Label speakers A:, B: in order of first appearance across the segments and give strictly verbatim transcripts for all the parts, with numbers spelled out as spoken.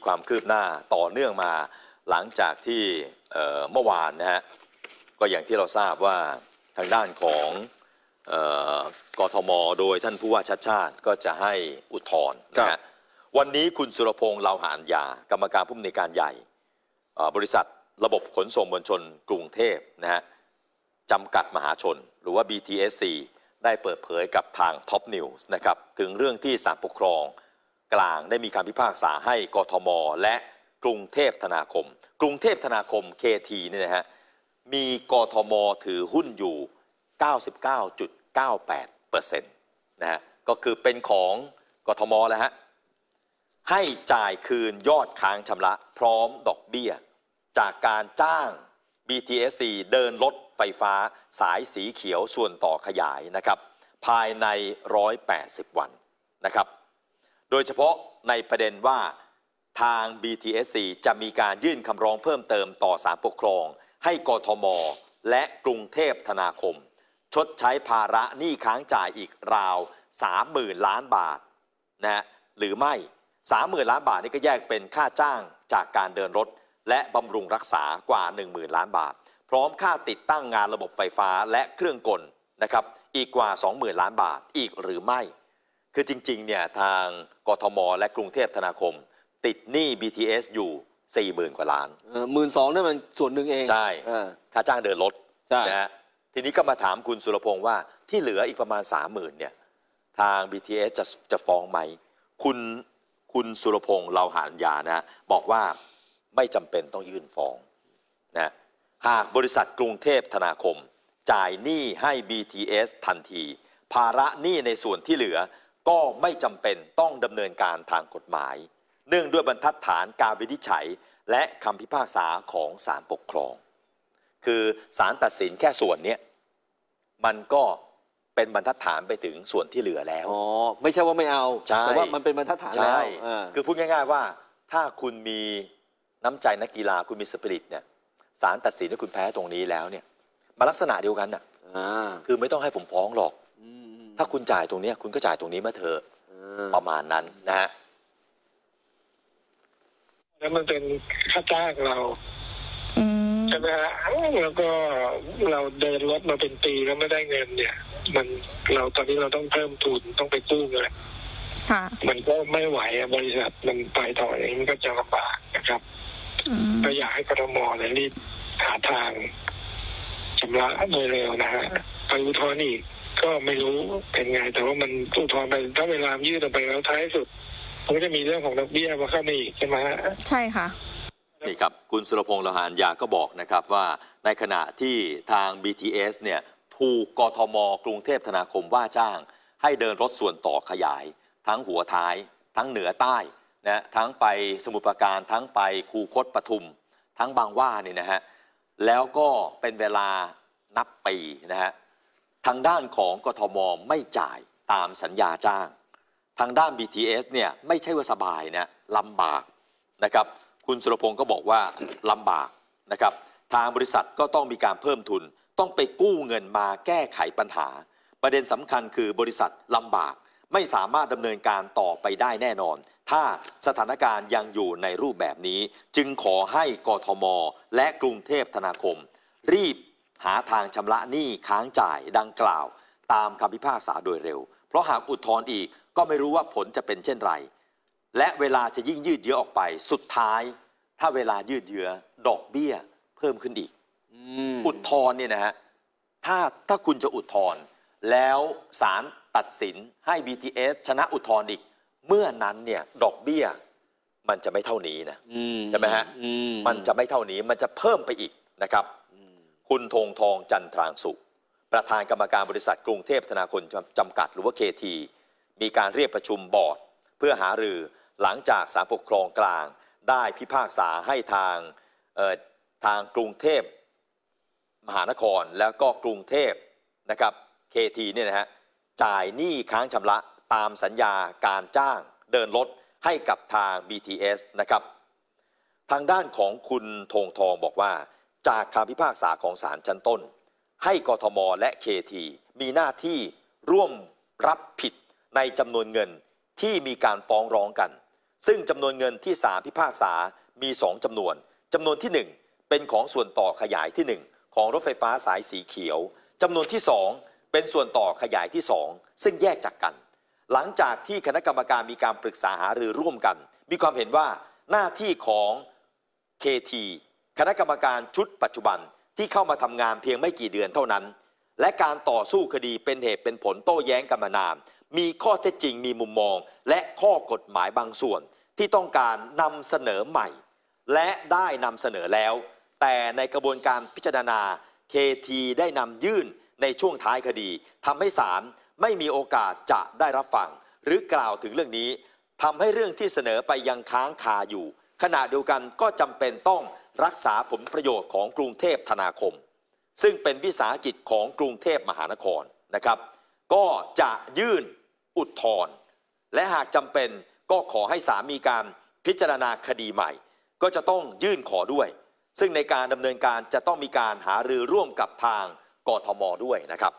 A: ความคืบหน้าต่อเนื่องมาหลังจากที่เมื่อวานนะฮะก็อย่างที่เราทราบว่าทางด้านของกทม.โดยท่านผู้ว่าชัชชาติก็จะให้อุทธรณ์นะฮะวันนี้คุณสุรพงษ์ เลาหานยากรรมการผู้อำนวยการใหญ่บริษัทระบบขนส่งมวลชนกรุงเทพนะฮะจำกัดมหาชนหรือว่า บี ที เอส ซี ได้เปิดเผยกับทาง Top News นะครับถึงเรื่องที่ศาลปกครองกลางได้มีการพิพากษาให้กทม.และกรุงเทพธนาคมกรุงเทพธนาคม เค ที เนี่ยนะฮะมีกทม.ถือหุ้นอยู่ เก้าสิบเก้าจุดเก้าแปดเปอร์เซ็นต์ นะฮะก็คือเป็นของกทม.แล้วฮะให้จ่ายคืนยอดค้างชำระพร้อมดอกเบี้ยจากการจ้าง บี ที เอส ซี เดินรถไฟฟ้าสายสีเขียวส่วนต่อขยายนะครับภายในหนึ่งร้อยแปดสิบวันนะครับโดยเฉพาะในประเด็นว่าทาง บี ที เอส ซี จะมีการยื่นคำร้องเพิ่มเติมต่อศาลปกครองให้กทม.และกรุงเทพธนาคมชดใช้ภาระหนี้ค้างจ่ายอีกราว สามหมื่น ล้านบาทนะฮะหรือไม่ สามหมื่น ล้านบาทนี่ก็แยกเป็นค่าจ้างจากการเดินรถและบำรุงรักษากว่า หนึ่งหมื่น ล้านบาทพร้อมค่าติดตั้งงานระบบไฟฟ้าและเครื่องกลนะครับอีกกว่า สองหมื่น ล้านบาทอีกหรือไม่คือจริงๆเนี่ยทางกทม.และกรุงเทพธนาคมติดหนี้ บี ที เอส อยู่ สี่หมื่น กว่าล้าน
B: เออ หนึ่งหมื่นสองพัน นั่นมันส่วนหนึ่งเอง
A: ใช่ค่าจ้างเดินรถ
B: ใช่
A: นะฮะทีนี้ก็มาถามคุณสุรพงษ์ว่าที่เหลืออีกประมาณ สามหมื่น เนี่ยทาง บี ที เอส จะจะฟ้องไหมคุณคุณสุรพงษ์ เลาหานยานะบอกว่าไม่จำเป็นต้องยื่นฟ้องนะหากบริษัทกรุงเทพธนาคมจ่ายหนี้ให้ บี ที เอส ทันทีภาระหนี้ในส่วนที่เหลือก็ไม่จำเป็นต้องดำเนินการทางกฎหมายเนื่องด้วยบรรทัดฐานการวินิจฉัยและคำพิพากษาของศาลปกครองคือศาลตัดสินแค่ส่วนนี้มันก็เป็นบรรทัดฐานไปถึงส่วนที่เหลือแล้ว
B: อ๋อไม่ใช่ว่าไม่เอาแต่ว่ามันเป็นบรรทัดฐานแล้ว
A: คือพูดง่ายๆว่าถ้าคุณมีน้ำใจนักกีฬาคุณมีสปิริตเนี่ยศาลตัดสินให้คุณแพ้ตรงนี้แล้วเนี่ยมาลักษณะเดียวกันน่ะคือไม่ต้องให้ผมฟ้องหรอกถ้าคุณจ่ายตรงนี้คุณก็จ่ายตรงนี้มาเถอะประมาณนั้นนะฮะ
C: แล้วมันเป็นค่าจ้างเราใช่ไหมฮะแล้วก็เราเดินรถมาเป็นปีแล้วไม่ได้เงินเนี่ยมันเราตอนนี้เราต้องเพิ่มทุนต้องไปกู้เงินมันก็ไม่ไหวบริษัทมันไปต่ออย่างนี้มันก็จะลำบากนะครับก็อยากให้กทม.เนี่ยรีบหาทางชำระโดยเร็วนะฮะไปอุทธรณ์อีกก็ไม่รู้เป็นไงแต่ว่ามันอุทธรณ์ไปถ้าเวลายืดออกไปแล้วท้ายสุดมันก็จะมีเรื่องของดอกเบี้ยมาเข้ามาอีกใช่ไหมฮะ
D: ใช่ค่ะ
A: นี่ครับคุณสุรพงษ์ เลาหานยาก็บอกนะครับว่าในขณะที่ทาง บี ที เอส เนี่ยถูกกทม.กรุงเทพธนาคมว่าจ้างให้เดินรถส่วนต่อขยายทั้งหัวท้ายทั้งเหนือใต้นะทั้งไปสมุทรปราการทั้งไปคูคตปทุมทั้งบางหว่านี่นะฮะแล้วก็เป็นเวลานับปีนะฮะทางด้านของกทม.ไม่จ่ายตามสัญญาจ้างทางด้าน บี ที เอส เนี่ยไม่ใช่ว่าสบายนะลำบากนะครับคุณสุรพงษ์ก็บอกว่าลำบากนะครับทางบริษัทก็ต้องมีการเพิ่มทุนต้องไปกู้เงินมาแก้ไขปัญหาประเด็นสำคัญคือบริษัทลำบากไม่สามารถดำเนินการต่อไปได้แน่นอนถ้าสถานการณ์ยังอยู่ในรูปแบบนี้จึงขอให้กทม.และกรุงเทพธนาคมรีบหาทางชำระหนี้ค้างจ่ายดังกล่าวตามคำพิพากษาโดยเร็วเพราะหากอุทธรณ์อีกก็ไม่รู้ว่าผลจะเป็นเช่นไรและเวลาจะยิ่งยืดเยื้อออกไปสุดท้ายถ้าเวลายืดเยื้อดอกเบี้ยเพิ่มขึ้นอีกอุทธรณ์เนี่ยนะฮะถ้าถ้าคุณจะอุทธรณ์แล้วศาลตัดสินให้ บี ที เอส ชนะอุทธรณ์อีกเมื่อนั้นเนี่ยดอกเบี้ยมันจะไม่เท่านี้นะใช่ไหมฮะมันจะไม่เท่านี้มันจะเพิ่มไปอีกนะครับคุณธงทองจันทรางสุประธานกรรมการบริษัทกรุงเทพธนาคมจำกัดหรือว่า เค ที มีการเรียกประชุมบอร์ดเพื่อหารือหลังจากศาลปกครองกลางได้พิพากษาให้ทางทางกรุงเทพมหานครแล้วก็กรุงเทพนะครับ เค ที เนี่ยนะฮะจ่ายหนี้ค้างชำระตามสัญญาการจ้างเดินรถให้กับทาง บี ที เอส นะครับทางด้านของคุณธงทองบอกว่าจากคำพิพากษาของศาลชั้นต้นให้กทม.และ เค ที มีหน้าที่ร่วมรับผิดในจำนวนเงินที่มีการฟ้องร้องกันซึ่งจำนวนเงินที่ศาลพิพากษามีสองจำนวนจำนวนที่หนึ่งเป็นของส่วนต่อขยายที่หนึ่งของรถไฟฟ้าสายสีเขียวจำนวนที่สองเป็นส่วนต่อขยายที่สองซึ่งแยกจากกันหลังจากที่คณะกรรมการมีการปรึกษาหารือร่วมกันมีความเห็นว่าหน้าที่ของ เค ที คณะกรรมการชุดปัจจุบันที่เข้ามาทำงานเพียงไม่กี่เดือนเท่านั้นและการต่อสู้คดีเป็นเหตุเป็นผลโต้แย้งกันมานานมีข้อเท็จจริงมีมุมมองและข้อกฎหมายบางส่วนที่ต้องการนำเสนอใหม่และได้นำเสนอแล้วแต่ในกระบวนการพิจารณา เค ที ได้นำยื่นในช่วงท้ายคดีทำให้ศาลไม่มีโอกาสจะได้รับฟังหรือกล่าวถึงเรื่องนี้ทำให้เรื่องที่เสนอไปยังค้างคาอยู่ขณะเดียวกันก็จำเป็นต้องรักษาผลประโยชน์ของกรุงเทพธนาคมซึ่งเป็นวิสาหกิจของกรุงเทพมหานครนะครับก็จะยื่นอุทธรณ์และหากจำเป็นก็ขอให้ศาลมีการพิจารณาคดีใหม่ก็จะต้องยื่นขอด้วยซึ่งในการดำเนินการจะต้องมีการหารือร่วมกับทางกทม.ด้วยนะครับ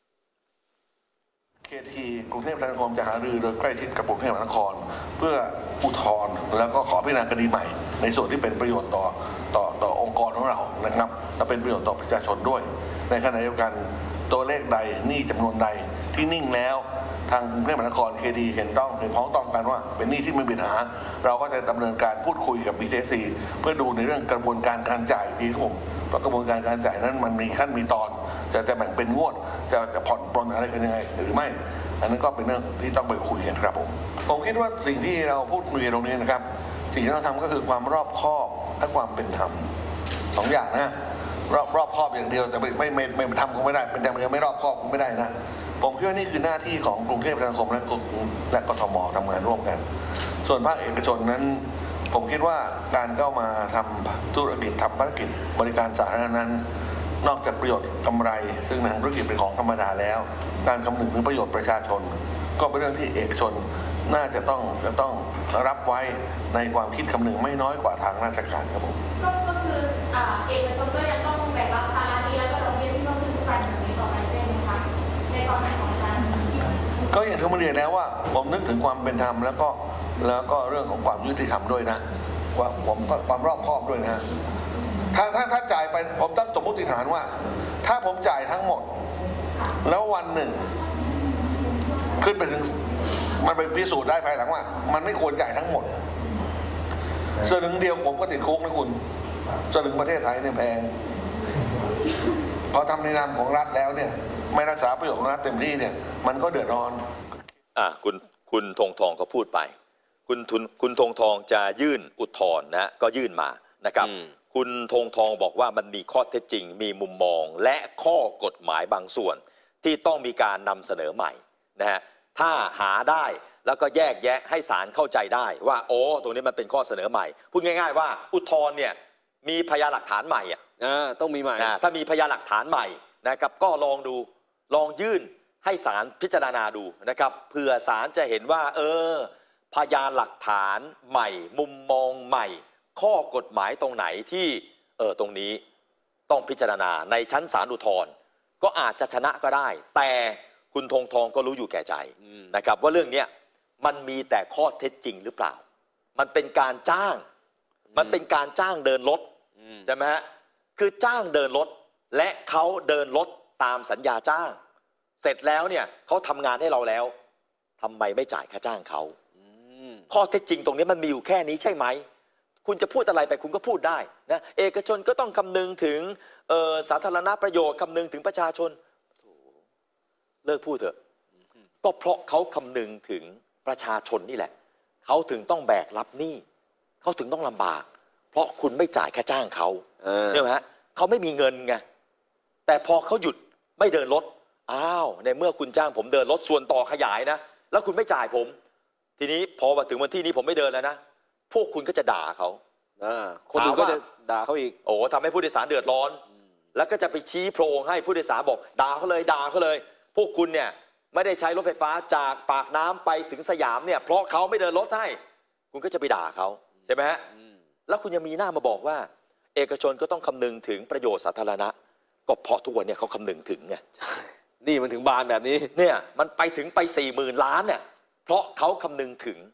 D: เค ที กรุงเทพมหานครจะหารือโดยใกล้ชิดกับกรุงเทพมหานครเพื่ออุทธรณ์แล้วก็ขอพิจารณาคดีใหม่ในส่วนที่เป็นประโยชน์ต่อต่อต่อองค์กรของเรานะครับและเป็นประโยชน์ต่อประชาชนด้วยในขณะเดียวกันตัวเลขใดหนี้จำนวนใดที่นิ่งแล้วทางกรุงเทพมหานคร เค ที เห็นต้องเห็นพ้องต้องกันว่าเป็นหนี้ที่ไม่มีปัญหาเราก็จะดำเนินการพูดคุยกับ บี ที เอส ซี เพื่อดูในเรื่องกระบวนการการจ่ายที่ผมเพราะกระบวนการการจ่ายนั้นมันมีขั้นมีตอนจะจะแบ่งเป็นงวดจะจะผ่อนปลนอะไรกันยังไงหรือไม่อันนั้นก็เป็นเรื่องที่ต้องไปคุยกันครับผมผมคิดว่าสิ่งที่เราพูดคุยตรงนี้นะครับสิ่งที่เราทำก็คือความรอบคอบและความเป็นธรรมสองอย่างนะรอบรอบคอบอย่างเดียวแต่ไม่ไม่ไม่ไม่ทำคงไม่ได้เป็นแต่ยังไม่รอบคอบคงไม่ได้นะผมคิดว่านี่คือหน้าที่ของกรุงเทพมหานครและและกทม.ทำงานร่วมกันส่วนภาคเอกชนนั้นผมคิดว่าการเข้ามาทำธุรกิจทำภารกิจบริการสาธารณะนั้นนอกจากประโยชน์กำไรซึ่งทางธุรกิจเป็นของธรรมดาแล้วการคำนึงถึงประโยชน์ประชาชนก็เป็นเรื่องที่เอกชนน่าจะต้องจะต้องรับไว้ในความคิดคำนึงไม่น้อยกว่าทางราชการครับผม
E: ก็คือเอกชนก็ยังต้องแบกรับภาระนี้แล้วก็ดอกเบี้ยที่เพิ่มขึ้นทุกวันแบบนี้ต่อไปใช่ไหมคะในตอนไหนของอาจารย์
D: ก็อย่างที่ผมเรียนแล้วว่าผมนึกถึงความเป็นธรรมแล้วก็แล้วก็เรื่องของความยุติธรรมด้วยนะว่าผมก็ความรอบคอบด้วยนะถ้าถ้าถ้าจ่ายไปผมตั้งสมมติฐานว่าถ้าผมจ่ายทั้งหมดแล้ววันหนึ่งขึ้นไปถึงมันไปพิสูจน์ได้ภายหลังว่ามันไม่ควรจ่ายทั้งหมดสลึงเดียวผมก็ติดคุกนะคุณสลึงประเทศไทยเนี่ยแพงพอทำในนามของรัฐแล้วเนี่ยไม่รักษาประโยชน์ของรัฐเต็มที่เนี่ยมันก็เดือดร้อน
A: อ่ะคุณคุณธงทองก็พูดไปคุณทุนคุณธงทองจะยื่นอุทธรณ์นะก็ยื่นมานะครับคุณธงทองบอกว่ามันมีข้อเท็จจริงมีมุมมองและข้อกฎหมายบางส่วนที่ต้องมีการนำเสนอใหม่นะฮะถ้าหาได้แล้วก็แยกแยะให้ศาลเข้าใจได้ว่าโอ้ตรงนี้มันเป็นข้อเสนอใหม่พูดง่ายๆว่าอุทธรณ์เนี่ยมีพยานหลักฐานใหม่อ่ะ
B: ต้องมีใหม่
A: ถ้ามีพยานหลักฐานใหม่นะครับก็ลองดูลองยื่นให้ศาลพิจารณาดูนะครับเพื่อศาลจะเห็นว่าเออพยานหลักฐานใหม่มุมมองใหม่ข้อกฎหมายตรงไหนที่เออตรงนี้ต้องพิจารณาในชั้นศาลอุทธรณ์ก็อาจจะชนะก็ได้แต่คุณธงทองก็รู้อยู่แก่ใจนะครับว่าเรื่องนี้มันมีแต่ข้อเท็จจริงหรือเปล่ามันเป็นการจ้างมันเป็นการจ้างเดินรถใช่ไหมฮะคือจ้างเดินรถและเขาเดินรถตามสัญญาจ้างเสร็จแล้วเนี่ยเขาทำงานให้เราแล้วทำไมไม่จ่ายค่าจ้างเขาข้อเท็จจริงตรงนี้มันมีอยู่แค่นี้ใช่ไหมคุณจะพูดอะไรไปคุณก็พูดได้นะเอกชนก็ต้องคำนึงถึงสาธารณประโยชน์คำนึงถึงประชาชนเลิกพูดเถอะก็เพราะเขาคำนึงถึงประชาชนนี่แหละเขาถึงต้องแบกรับหนี้เขาถึงต้องลำบากเพราะคุณไม่จ่ายค่าจ้างเขาเนี่ยฮะเขาไม่มีเงินไงแต่พอเขาหยุดไม่เดินรถอ้าวในเมื่อคุณจ้างผมเดินรถส่วนต่อขยายนะแล้วคุณไม่จ่ายผมทีนี้พอมาถึงวันที่นี้ผมไม่เดินแล้วนะพวกคุณก็จะด่าเขา
B: คนอื่นก็จะด่าเขาอีก
A: โอ้ทำให้ผู้โดยสารเดือดร้อนแล้วก็จะไปชี้โพรงให้ผู้โดยสารบอกด่าเขาเลยด่าเขาเลยพวกคุณเนี่ยไม่ได้ใช้รถไฟฟ้าจากปากน้ำไปถึงสยามเนี่ยเพราะเขาไม่เดินรถให้คุณก็จะไปด่าเขาใช่ไหมฮะแล้วคุณยังมีหน้ามาบอกว่าเอกชนก็ต้องคำนึงถึงประโยชน์สาธารณะก็เพราะทุกวันเนี่ยเขาคำนึงถึงไง
B: นี่มันถึงบานแบบนี้
A: เนี่ยมันไปถึงไปสี่หมื่นล้านเนี่ยเพราะเขาคำนึงถึง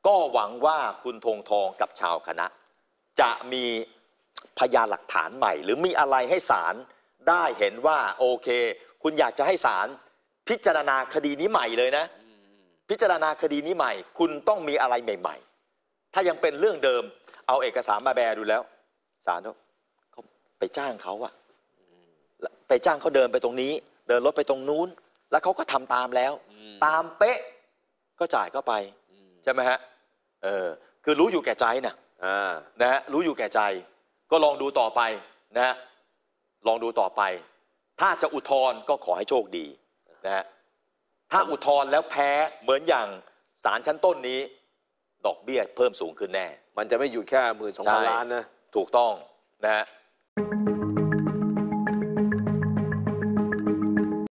A: ก็หวังว่าคุณธงทองกับชาวคณะ จะมีพยานหลักฐานใหม่ หรือมีอะไรให้ศาลได้เห็นว่าโอเค คุณอยากจะให้ศาลพิจารณาคดีนี้ใหม่เลยนะ พิจารณาคดีนี้ใหม่ คุณต้องมีอะไรใหม่ๆถ้ายังเป็นเรื่องเดิมเอาเอกสารมาแบดูแล้วศาลเขาไปจ้างเขาอะไปจ้างเขาเดินไปตรงนี้ เดินรถไปตรงนู้นแล้วเขาก็ทำตามแล้วตามเป๊ะก็จ่ายเข้าไปใช่ไหมฮะเออคือรู้อยู่แก่ใจนะนะฮะรู้อยู่แก่ใจก็ลองดูต่อไปนะฮะลองดูต่อไปถ้าจะอุทธรณ์ก็ขอให้โชคดีนะฮะถ้าอุทธรณ์แล้วแพ้เหมือนอย่างศาลชั้นต้นนี้ดอกเบี้ยเพิ่มสูงขึ้นแน่
B: มันจะไม่อยู่แค่หมื่นสองพันล้านนะ
A: ถูกต้องนะฮะ